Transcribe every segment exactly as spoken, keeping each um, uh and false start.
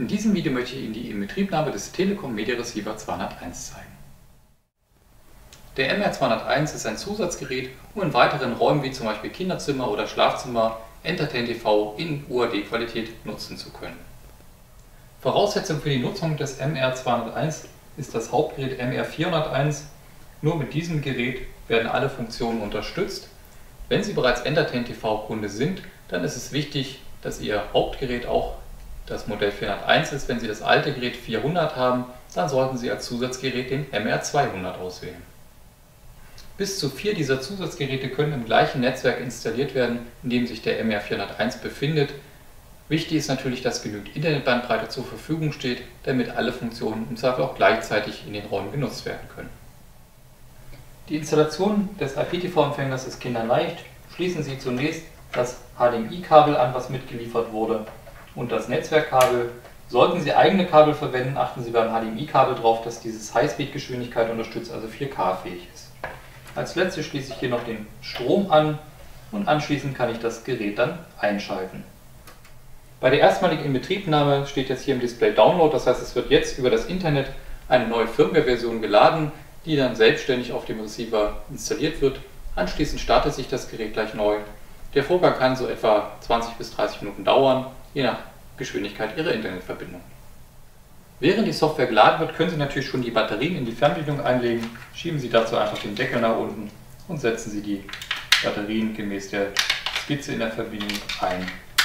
In diesem Video möchte ich Ihnen die Inbetriebnahme des Telekom Media Receiver zweihunderteins zeigen. Der M R zweihunderteins ist ein Zusatzgerät, um in weiteren Räumen wie zum Beispiel Kinderzimmer oder Schlafzimmer Entertain T V in U H D-Qualität nutzen zu können. Voraussetzung für die Nutzung des M R zweihunderteins ist das Hauptgerät M R vierhunderteins. Nur mit diesem Gerät werden alle Funktionen unterstützt. Wenn Sie bereits Entertain T V-Kunde sind, dann ist es wichtig, dass Ihr Hauptgerät auch das Modell vierhunderteins ist. Wenn Sie das alte Gerät vierhundert haben, dann sollten Sie als Zusatzgerät den M R zweihundert auswählen. Bis zu vier dieser Zusatzgeräte können im gleichen Netzwerk installiert werden, in dem sich der M R vierhunderteins befindet. Wichtig ist natürlich, dass genügend Internetbandbreite zur Verfügung steht, damit alle Funktionen im Zweifel auch gleichzeitig in den Räumen genutzt werden können. Die Installation des I P T V-Empfängers ist kinderleicht. Schließen Sie zunächst das H D M I-Kabel an, was mitgeliefert wurde, und das Netzwerkkabel. Sollten Sie eigene Kabel verwenden, achten Sie beim H D M I-Kabel darauf, dass dieses Highspeed-Geschwindigkeit unterstützt, also vier K fähig ist. Als letztes schließe ich hier noch den Strom an und anschließend kann ich das Gerät dann einschalten. Bei der erstmaligen Inbetriebnahme steht jetzt hier im Display Download, das heißt, es wird jetzt über das Internet eine neue Firmware-Version geladen, die dann selbstständig auf dem Receiver installiert wird. Anschließend startet sich das Gerät gleich neu. Der Vorgang kann so etwa zwanzig bis dreißig Minuten dauern, je nach Geschwindigkeit Ihrer Internetverbindung. Während die Software geladen wird, können Sie natürlich schon die Batterien in die Fernbedienung einlegen. Schieben Sie dazu einfach den Deckel nach unten und setzen Sie die Batterien gemäß der Skizze in der Verbindung ein.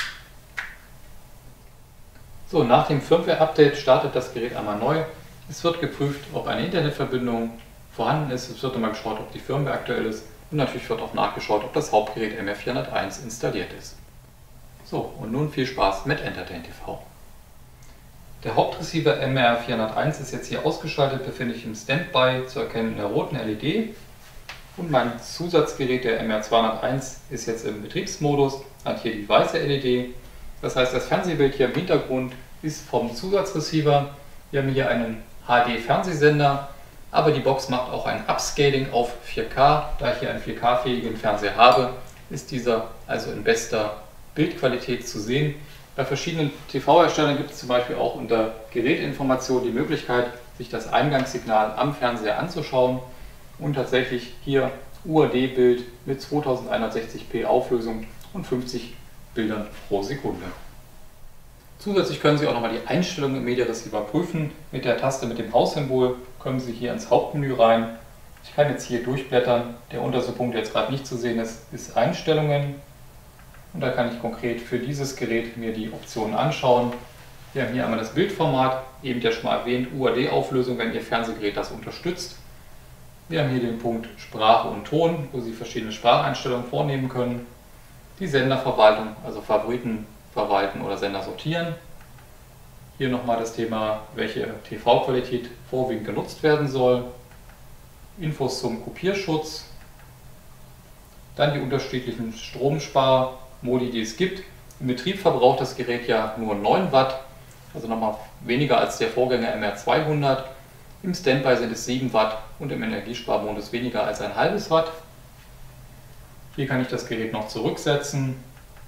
So, nach dem Firmware-Update startet das Gerät einmal neu. Es wird geprüft, ob eine Internetverbindung vorhanden ist. Es wird einmal geschaut, ob die Firmware aktuell ist. Und natürlich wird auch nachgeschaut, ob das Hauptgerät M R vierhunderteins installiert ist. So, und nun viel Spaß mit Entertain T V. Der Hauptreceiver M R vierhunderteins ist jetzt hier ausgeschaltet, befindet sich im Standby zu erkennen in der roten L E D. Und mein Zusatzgerät, der M R zweihunderteins, ist jetzt im Betriebsmodus, hat hier die weiße L E D. Das heißt, das Fernsehbild hier im Hintergrund ist vom Zusatzreceiver. Wir haben hier einen H D-Fernsehsender, aber die Box macht auch ein Upscaling auf vier K. Da ich hier einen vier K-fähigen Fernseher habe, ist dieser also in bester Bildqualität zu sehen. Bei verschiedenen T V-Herstellern gibt es zum Beispiel auch unter Gerätinformation die Möglichkeit, sich das Eingangssignal am Fernseher anzuschauen und tatsächlich hier U H D-Bild mit zweitausendeinhundertsechzig p Auflösung und fünfzig Bildern pro Sekunde. Zusätzlich können Sie auch nochmal die Einstellungen im Media Receiver prüfen. Mit der Taste mit dem Haussymbol kommen Sie hier ins Hauptmenü rein. Ich kann jetzt hier durchblättern. Der unterste Punkt, der jetzt gerade nicht zu sehen ist, ist Einstellungen. Und da kann ich konkret für dieses Gerät mir die Optionen anschauen. Wir haben hier einmal das Bildformat, eben ja schon mal erwähnt, U H D-Auflösung, wenn Ihr Fernsehgerät das unterstützt. Wir haben hier den Punkt Sprache und Ton, wo Sie verschiedene Spracheinstellungen vornehmen können. Die Senderverwaltung, also Favoriten verwalten oder Sender sortieren. Hier nochmal das Thema, welche T V-Qualität vorwiegend genutzt werden soll. Infos zum Kopierschutz. Dann die unterschiedlichen Stromsparmodi, die es gibt. Im Betrieb verbraucht das Gerät ja nur neun Watt, also nochmal weniger als der Vorgänger M R zweihundert. Im Standby sind es sieben Watt und im Energiesparmodus weniger als ein halbes Watt. Hier kann ich das Gerät noch zurücksetzen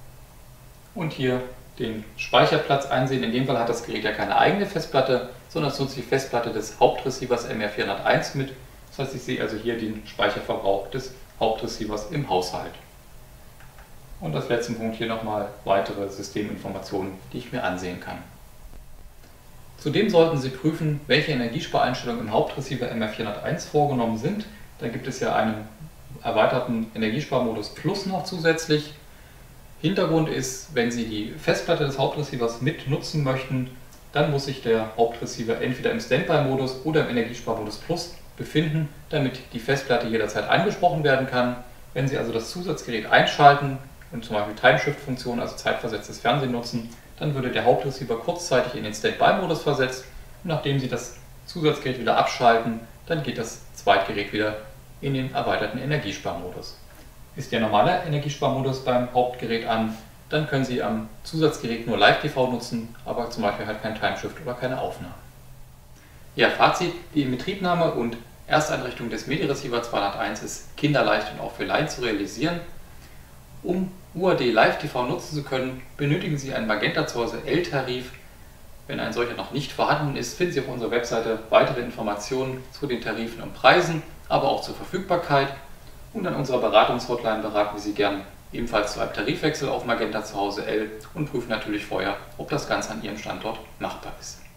und hier den Speicherplatz einsehen. In dem Fall hat das Gerät ja keine eigene Festplatte, sondern es nutzt die Festplatte des Hauptreceivers M R vierhunderteins mit. Das heißt, ich sehe also hier den Speicherverbrauch des Hauptreceivers im Haushalt. Und als letzten Punkt hier nochmal weitere Systeminformationen, die ich mir ansehen kann. Zudem sollten Sie prüfen, welche Energiespareinstellungen im Hauptreceiver M R vierhunderteins vorgenommen sind. Da gibt es ja einen erweiterten Energiesparmodus Plus noch zusätzlich. Hintergrund ist, wenn Sie die Festplatte des Hauptreceivers mit nutzen möchten, dann muss sich der Hauptreceiver entweder im Standby-Modus oder im Energiesparmodus Plus befinden, damit die Festplatte jederzeit angesprochen werden kann. Wenn Sie also das Zusatzgerät einschalten und zum Beispiel Timeshift-Funktion, also zeitversetztes Fernsehen nutzen, dann würde der Hauptreceiver kurzzeitig in den Standby-Modus versetzt und nachdem Sie das Zusatzgerät wieder abschalten, dann geht das Zweitgerät wieder in den erweiterten Energiesparmodus. Ist der normale Energiesparmodus beim Hauptgerät an, dann können Sie am Zusatzgerät nur Live T V nutzen, aber zum Beispiel halt kein Timeshift oder keine Aufnahme. Ja, Fazit: Die Inbetriebnahme und Ersteinrichtung des Media Receiver zweihunderteins ist kinderleicht und auch für Laien zu realisieren. Um U H D Live T V nutzen zu können, benötigen Sie einen Magenta zu Hause L-Tarif. Wenn ein solcher noch nicht vorhanden ist, finden Sie auf unserer Webseite weitere Informationen zu den Tarifen und Preisen, aber auch zur Verfügbarkeit. Und an unserer Beratungshotline beraten wir Sie gern ebenfalls zu einem Tarifwechsel auf Magenta Zuhause L und prüfen natürlich vorher, ob das Ganze an Ihrem Standort machbar ist.